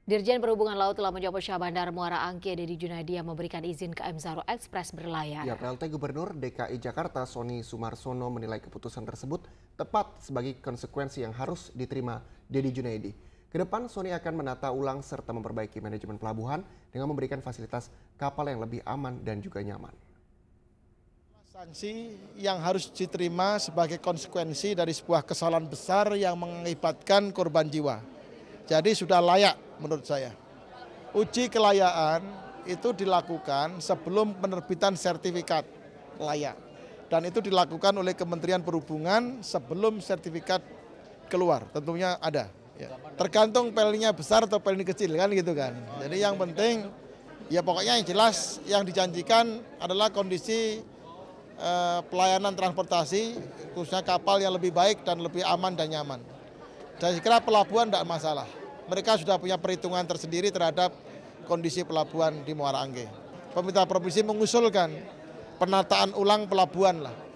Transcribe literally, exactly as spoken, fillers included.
Dirjen Perhubungan Laut telah mencopot Syah Bandar Muara Angke Dedi Junadi yang memberikan izin ke M Zaro Express berlayar. Ya, P L T Gubernur D K I Jakarta Sony Sumarsono menilai keputusan tersebut tepat sebagai konsekuensi yang harus diterima Dedi Junadi. Kedepan Sony akan menata ulang serta memperbaiki manajemen pelabuhan dengan memberikan fasilitas kapal yang lebih aman dan juga nyaman. Sanksi yang harus diterima sebagai konsekuensi dari sebuah kesalahan besar yang mengakibatkan korban jiwa. Jadi sudah layak menurut saya. Uji kelayakan itu dilakukan sebelum penerbitan sertifikat layak. Dan itu dilakukan oleh Kementerian Perhubungan sebelum sertifikat keluar, tentunya ada. Ya. Tergantung pelninya besar atau pelni kecil kan gitu kan. Jadi yang penting ya pokoknya yang jelas yang dijanjikan adalah kondisi eh, pelayanan transportasi khususnya kapal yang lebih baik dan lebih aman dan nyaman. Saya kira pelabuhan tidak masalah. Mereka sudah punya perhitungan tersendiri terhadap kondisi pelabuhan di Muara Angke. Pemerintah provinsi mengusulkan penataan ulang pelabuhan lah.